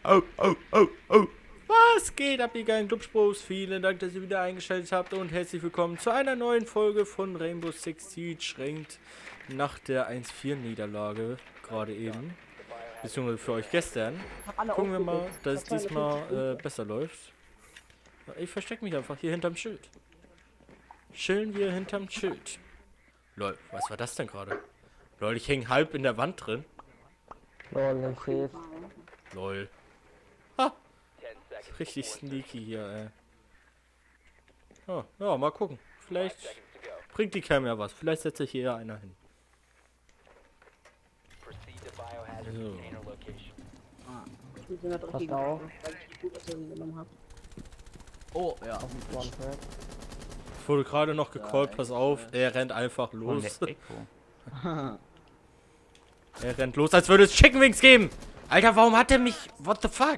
Oh, oh, oh, oh. Was geht ab, ihr geilen Clubspros? Vielen Dank, dass ihr wieder eingeschaltet habt und herzlich willkommen zu einer neuen Folge von Rainbow Six Siege Ranked nach der 1-4-Niederlage gerade eben. Beziehungsweise für euch gestern. Gucken wir mal, dass es diesmal besser läuft. Ich verstecke mich einfach hier hinterm Schild. Chillen wir hinterm Schild. Lol, was war das denn gerade? Lol, ich hänge halb in der Wand drin. Lol, ich seh's. Lol. Ha! Richtig sneaky hier, ey. Oh, ja, mal gucken. Vielleicht bringt die Cam ja was. Vielleicht setzt sich hier einer hin. So. Passt auf. Oh, ja. Auf dem One-Thread. Ich wurde gerade noch gecallt, pass auf. Er rennt einfach Oh, los. der Echo. Er rennt los, als würde es Chicken Wings geben. Alter, warum hat er mich... What the fuck?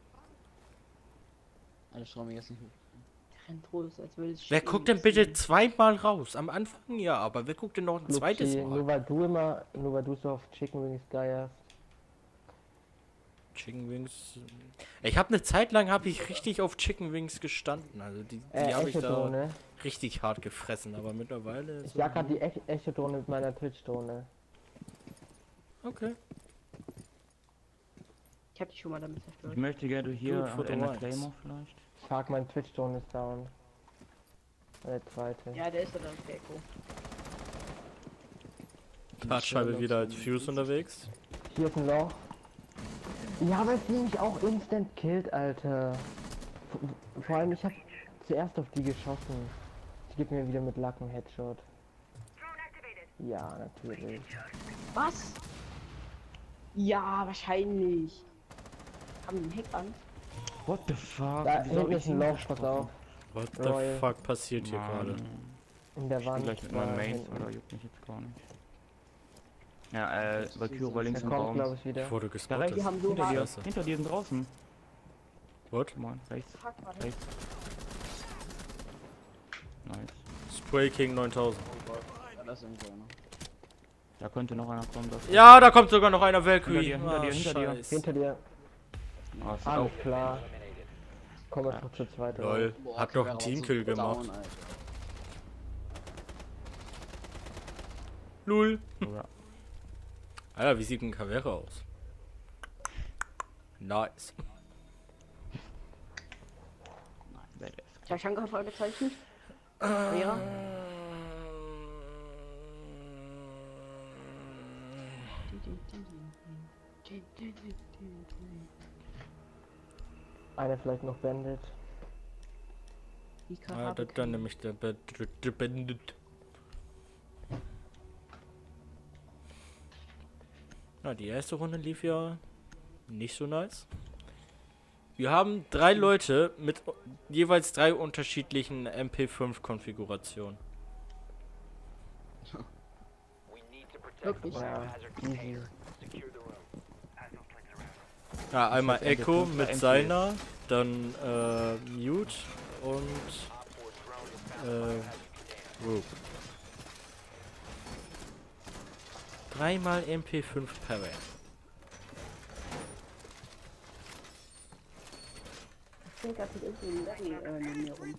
Alle schrauben jetzt nicht hoch. Rennt los, als würde es Wer stehen guckt denn müssen. bitte zweimal raus? Am Anfang ja, aber wer guckt denn noch ein zweites Luki, Mal? nur weil du so auf Chicken Wings geierst. Chicken Wings... Ich habe eine Zeit lang richtig auf Chicken Wings gestanden. Also die habe ich da Echo-Drohne. richtig hart gefressen, aber mittlerweile... Ich jag grad die Echo-Drohne mit meiner Twitch-Drohne. Okay. Ich hab die schon mal damit Ich zerstört. möchte gerne hier Gut, Foto eine eins. Claymore vielleicht. Fuck, mein Twitch-Drohne ist down. Der zweite. Ja, der ist ja dann der Echo. Dartscheibe wieder als Fuse unterwegs. Hier ist ein Loch. Ja, weil sie mich auch instant killt, Alter. Vor allem, ich hab zuerst auf die geschossen. Die gibt mir wieder mit Lack einen Headshot. Ja, natürlich. Was? Ja, wahrscheinlich. Haben die einen Hack an? What the fuck? Da Wieso hab hinten ich ist ein ihn Loch, pass auf. What the Royal. fuck passiert hier Mann. gerade? In der Ich bin Wand. gleich mit da meinem Main, hinten. oder juckt mich jetzt gar nicht. Ja, Valkyrie war links Der im kommt, Raum. glaube ich, wieder. Ich wurde Da gespottet. rechts, Die haben so hinter dir, Scheiße. hinter dir sind draußen. What? Moin, rechts, Fuck, warte. rechts. Nice. Spray King 9000. Da könnte noch einer kommen. Das Ja, da kommt sogar noch einer Valkyrie. Hinter dir, hinter dir. Scheiß. Hinter dir. Ah, ist Alles auch. klar. Komm einfach zu zweit. Lol, hat noch einen Teamkill gemacht. Lul. Ja. Alter, wie sieht ein Kavera aus? Nice. Badass. Taschanka Fragezeichen? Ja. Einer vielleicht noch Bandit. Die Ah, Karabe dann nämlich der Bandit. Na, die erste Runde lief ja nicht so nice. Wir haben 3 Leute mit jeweils 3 unterschiedlichen MP5-Konfigurationen. Wirklich? Ja, easy. Ja, einmal das Echo MP5 mit oder seiner, dann Mute und Rook. 3-mal MP5 Parry. Ich denke, das ist irgendwie neben mir rum.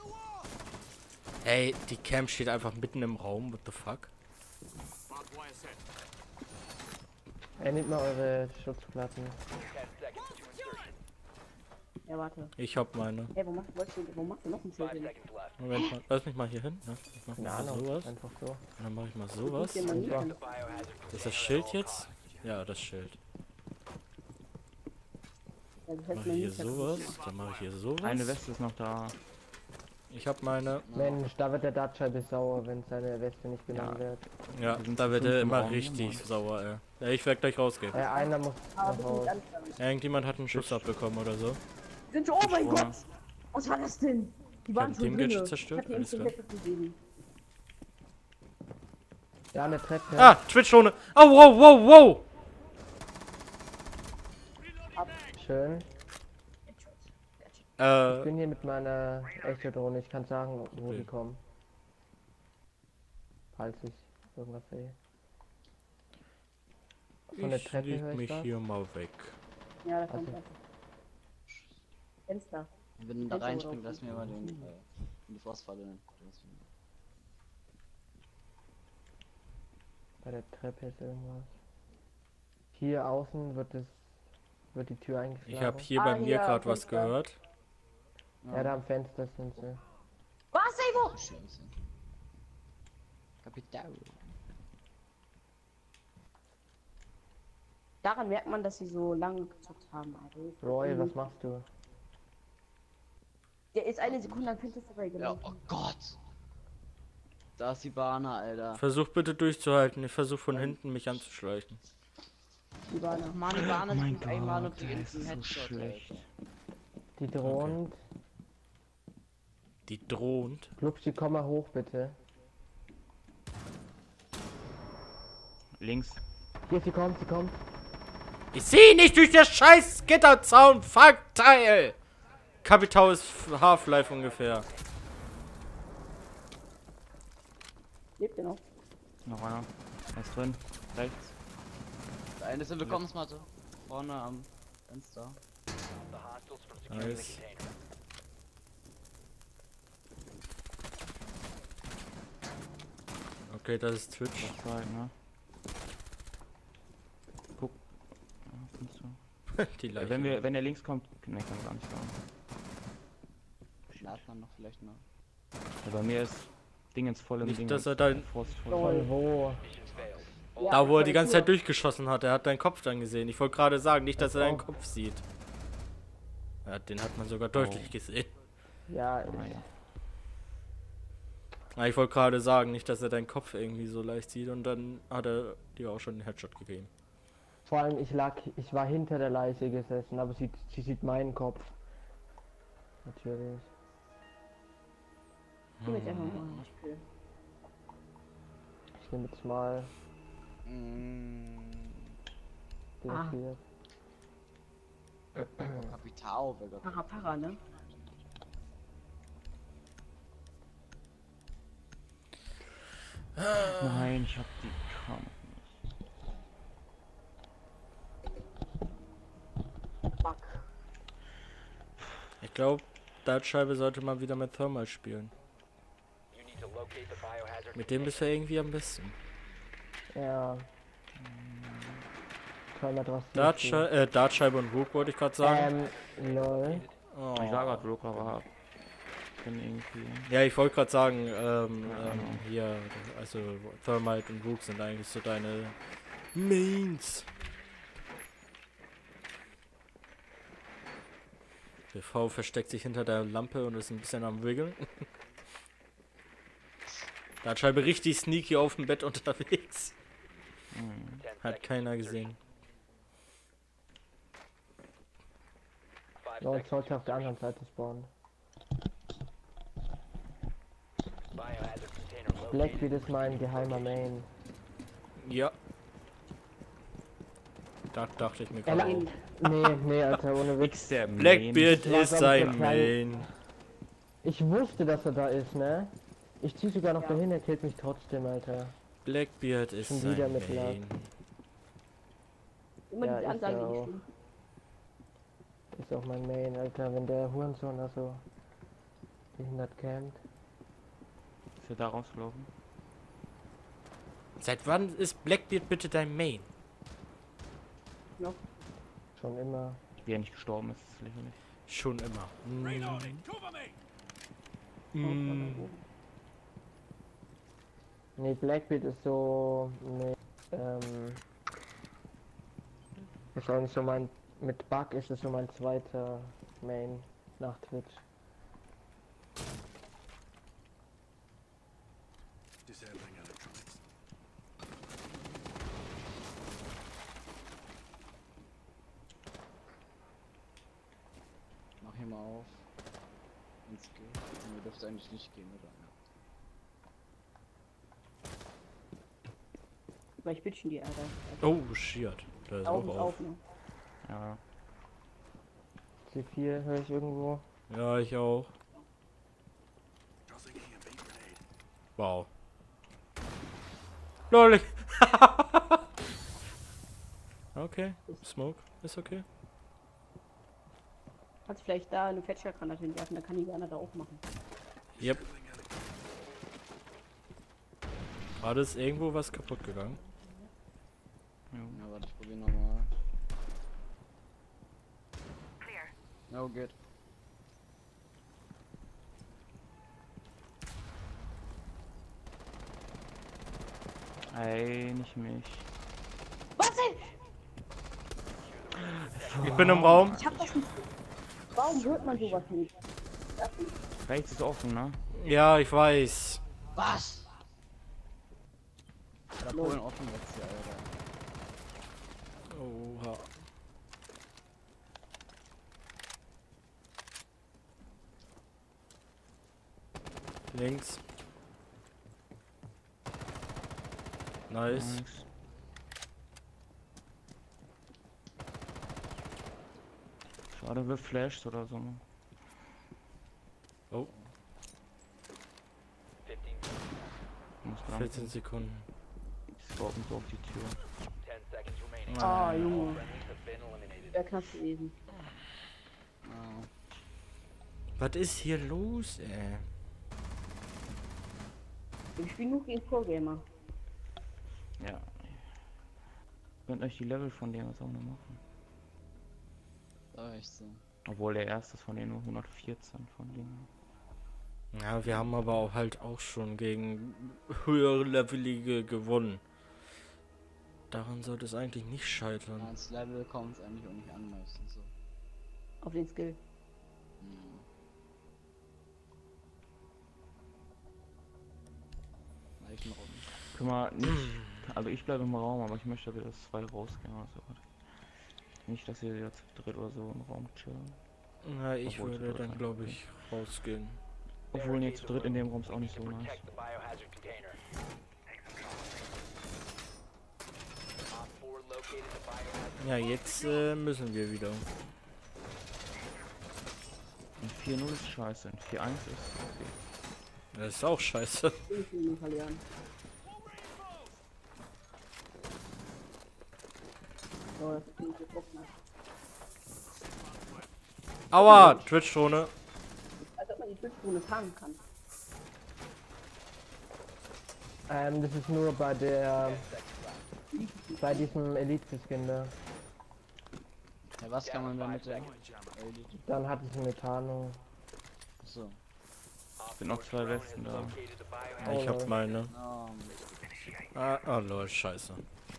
Ey, die Cam steht einfach mitten im Raum, what the fuck? Nehmt mal eure Schutzplatten. Ja, warte. Ich hab meine. Ey, wo machst du noch ein Schild hin? Moment mal, lass mich mal hier hin. Ne? Ich mach Keine mal Ahnung, sowas. einfach so. Und dann mache ich mal sowas. Hier mal nicht hin. Ist das Schild jetzt? Ja, das Schild. Ja, das Dann heißt, mache man ich hier nicht hin. sowas. Dann mache ich hier sowas. Eine Weste ist noch da. Ich hab meine. Mensch, da wird der Dartscheibe sauer, wenn seine Weste nicht genommen wird. Ja, Wir sind da zu wird fünft er im immer Raum, richtig Mann. sauer, ey. Ja, ich werde gleich rausgehen. Einer muss Aber nach bitte Hause. nicht anfangen. Irgendjemand hat einen Schuss abbekommen oder so. Sind schon, oh mein Oder? Gott! Was war das denn? Die hab waren ein schon Teamgadget drinne. zerstört, Ich hab die alles Instant Gadget gesehen. Ja, eine Treppe. Ah, Twitch-Drohne. Oh, wow, wow, wow. Schön. Ich bin hier mit meiner Echo-Drohne. Ich kann sagen, wo Okay. die kommen. Falls ich irgendwas sehe. Von der Ich Treppe leg höre ich mich was. hier mal weg. Ja, da kommt Also- was. Fenster. Wenn du da Fenster reinspringt, oder lass mir mal den in die Frostfalle. Bei der Treppe ist irgendwas. Hier außen wird die Tür eingeschlagen. Ich habe hier Ah, bei mir hier, gerade was Fenster. gehört. Ja, da am Fenster sind sie. Was, Evo? Scheiße. Kapital. Daran merkt man, dass sie so lange gezockt haben. Also, Roy, was machst du? Der ist eine Sekunde am Fenster Ja, gelaufen. oh Gott. Da ist die Bahner, Alter. Versuch bitte durchzuhalten. Ich versuche von hinten mich anzuschleichen. Die war noch. Mann, die Bahner Oh mein sind einmal auf Gott, die der Insel ist so Headshot. schlecht. Die droht. Die drohend. Glubschi, komm mal hoch, bitte. Links. Hier, sie kommt, sie kommt. Ich sehe nicht durch das scheiß Gitterzaun. Fuck, Teil. Kapital ist Half-Life ungefähr. Lebt ihr noch? Noch einer. Er ist drin. Rechts. Der eine ist in Willkommensmatte. Vorne am Fenster. Nice. Okay, das ist Twitch. Das war halt, ne? Guck. Ja, kannst du. Die Leiche. Wenn er links kommt, ne, kann ich gar nicht sagen. Ladet man noch vielleicht noch. Ja, bei mir ist Dingens voll im Nicht, Ding. dass er da- Frost voll. Von wo? Ja, Da, wo er die voll ganze cool. Zeit durchgeschossen hat, er hat deinen Kopf dann gesehen. Ich wollte gerade sagen, nicht, dass er deinen Kopf sieht. Ja, den hat man sogar deutlich gesehen. Ja, Ah, ja. Ja, ich wollte gerade sagen, nicht, dass er deinen Kopf irgendwie so leicht sieht und dann hat er dir auch schon einen Headshot gegeben. vor allem ich war hinter der Leiche gesessen, aber sie sieht meinen Kopf. Natürlich. Ich will jetzt einfach mal spielen. Ich nehme jetzt mal Ah. hier. Kapital, wer Gott. Para, ne? Nein, ich hab die Kamera. Fuck. Ich glaube, Dartscheibe sollte man wieder mit Thermal spielen. Mit dem bist du irgendwie am besten. Ja. Kann man draus Dartscheibe und Rook wollte ich gerade sagen. Lol. Oh. Ich war gerade Rook, aber bin irgendwie. Ja, ich wollte gerade sagen, hier, also Thermite und Rook sind eigentlich so deine Mains. Die Frau versteckt sich hinter der Lampe und ist ein bisschen am Wiggeln. Da hat Scheibe richtig sneaky auf dem Bett unterwegs. Hat keiner gesehen. Ja, und sollte auf der anderen Seite spawnen. Blackbeard ist mein geheimer Main. Ja. Da dachte ich mir Er gerade. Nee, Alter, ohne Witz. Der Blackbeard Das war, ist glaub ich, sein der kleine- Main. Ich wusste, dass er da ist, ne? Ich zieh sogar noch dahin, er killt mich trotzdem, Alter. Blackbeard ist Schon sein wieder mit Lag. Main. Immer Ja, diese ist Ansage, er die auch. stimmt. Ist auch mein Main, Alter, wenn der Hurensohn da so behindert campt. Ist er da rausgelaufen? Seit wann ist Blackbeard bitte dein Main? Schon immer. Wie er nicht gestorben ist, ist lächerlich. Schon immer. Nee, Blackbeard ist so. Nee, ist auch nicht so mein. Mit Bug ist es so mein zweiter Main nach Twitch. Mach hier mal auf. Wenn's geht. Mir dürfte eigentlich nicht gehen, oder? Weil ich bitchen die, Alter. Oh, shit. Da ist Augen auch auf, auf. ne? Ja. C4 höre ich irgendwo. Ja, ich auch. Wow. Lol. Okay. Smoke. Ist okay. Kannst vielleicht da eine Fetchergranate hinwerfen, dann kann die Werner da auch machen. Yep. War das irgendwo was kaputt gegangen? Ja, warte, ich probier nochmal. No, geht. Ey, nicht mich. Was denn? Ich bin im Raum. Ich hab das nicht. Warum hört man sowas nicht? Rechts ist offen, ne? Ja, ich weiß. Was? Da Polen offen jetzt hier, Alter. Oha. Links. Nice. Nice. Schade, wir flasht oder so. Ne? Oh, Muss dran. 14 Sekunden. Die scopen so auf die Tür. Ah, Junge. Wäre knapp gewesen. Ah. Was ist hier los, ey? Ich spiele nur gegen Pro-Gamer. Ja. Könnt euch die Level von dem was auch noch machen. Da echt so. Obwohl der erste ist von denen nur 114 von denen. Ja, wir haben aber auch halt auch schon gegen höhere Levelige gewonnen. Daran sollte es eigentlich nicht scheitern. Ans Level kommt es eigentlich auch nicht an meistens so. Auf den Skill. Hm. Leichenraum. Können wir nicht. Also ich bleibe im Raum, aber ich möchte, dass wir das 2 rausgehen. Also nicht, dass ihr jetzt dritt oder so im Raum chillen. Na, ich Obwohl, würde zu dann dritt glaube ich rausgehen. Obwohl nee, zu dritt in dem Raum ist auch nicht so nice. Ja, jetzt müssen wir wieder. Und 4-0 ist scheiße, und 4-1 ist okay. Das ist auch scheiße. Ich will ihn verlieren. So, das bin ich jetzt auch mal. Aua, Twitch-Drohne. Als ob man die Twitch-Drohne fangen kann. Das ist nur bei der... bei diesem Elite-Skin da. Ja, was kann man damit denn? Dann hatte ich Methano. So. Sind noch 2 Westen da. Ich hab meine. Oh, Oh lol, scheiße.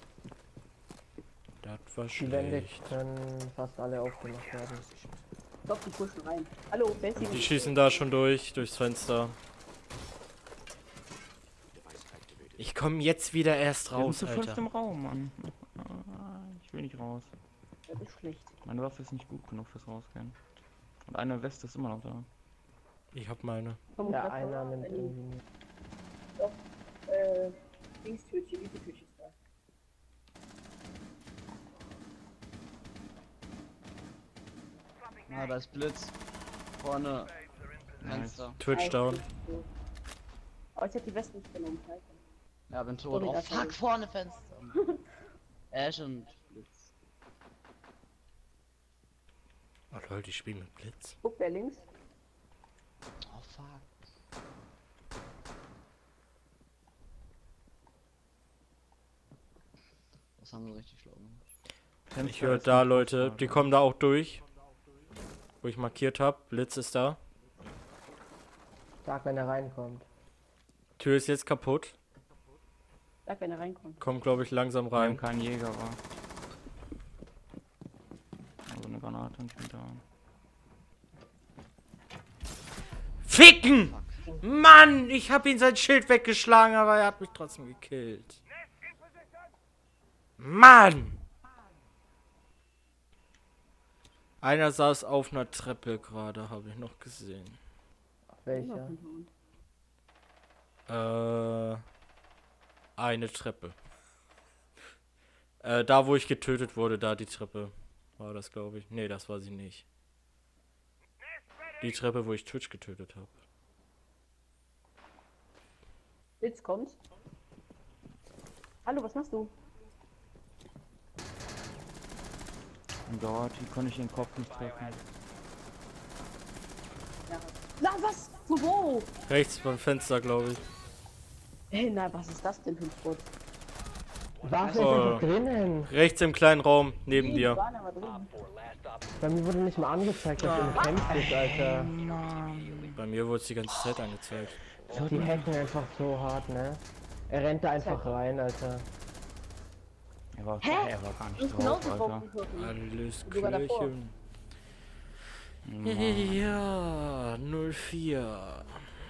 Das war Die Wände schlecht. können fast alle aufgemacht werden. Stopp, die pushen rein. Hallo, wer ist Die die? schießen da schon durchs Fenster. Ich komme jetzt wieder erst Wir sind raus, zu 5 Alter. im Raum, Mann. Ich will nicht raus. Das ist schlecht. Meine Waffe ist nicht gut genug fürs Rausgehen. Und eine Weste ist immer noch da. Ich hab meine. Komm, Ja, das einer war nimmt ein- irgendwie... Doch, Dingstürchen, Elite-Türchen ist da. ah, da ist Blitz. Vorne. Nice. Fenster. Twitch down. So. Aber ich hätte die Westen nicht genommen, scheiße. Ja, bin tot. Sorry, Oh das war fuck, ich. vorne Fenster. Ash und Blitz. Oh lol, die spielen mit Blitz. Guck, der links. Oh fuck. Das haben sie richtig schlau gemacht. Ich höre da Leute, die kommen da auch durch. Wo ich markiert habe. Blitz ist da. Sag, wenn er reinkommt. Tür ist jetzt kaputt. Sag, wenn er reinkommt. Kommt glaube ich langsam Weil rein. kein Jäger war. Also eine Granate und ich bin da. Ficken! Mann, ich hab ihn sein Schild weggeschlagen, aber er hat mich trotzdem gekillt. Mann! Einer saß auf einer Treppe gerade, habe ich noch gesehen. Welcher? Eine Treppe. Da wo ich getötet wurde, da die Treppe. War das, glaube ich. Nee, das war sie nicht. Die Treppe, wo ich Twitch getötet habe. Blitz kommt. Hallo, was machst du? Und dort, die konnte ich den Kopf nicht treffen. Na, was? Wo? Rechts beim Fenster, glaube ich. Hey, na, was ist das denn für ein Spot? War es Oh. einfach drinnen? Rechts im kleinen Raum, neben Die dir. waren aber drin. Bei mir wurde nicht mal angezeigt, dass du im Camp bist, Alter. Bei mir wurde es die ganze Zeit angezeigt. Die hacken einfach so hart, ne? Er rennt da einfach rein, Alter. Er war gar Du nicht bist drauf, genauso Alter. drauf geschossen. Alles Sogar davor. klärchen. Mann. Ja, 04.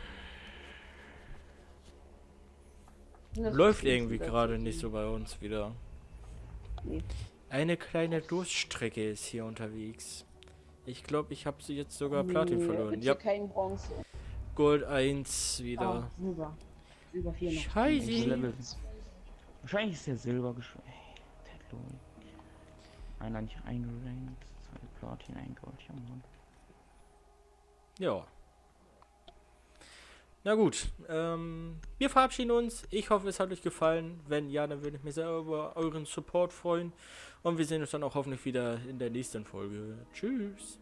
Das Läuft ist irgendwie das gerade ist- nicht so bei uns wieder. Nee. Eine kleine Durststrecke ist hier unterwegs. Ich glaube, ich habe sie jetzt sogar Nee, Platin verloren. bitte Ja, kein Bronze. Gold 1 Ah, wieder. Silber. Silber 4 noch. Welches Scheiße. Level? Wahrscheinlich ist der Silber geschwächt. Einer nicht eingerankt, 2 Platin, 1 Gold, ja Mann. Ja. Na gut, wir verabschieden uns. Ich hoffe, es hat euch gefallen. Wenn ja, dann würde ich mich sehr über euren Support freuen. Und wir sehen uns dann auch hoffentlich wieder in der nächsten Folge. Tschüss.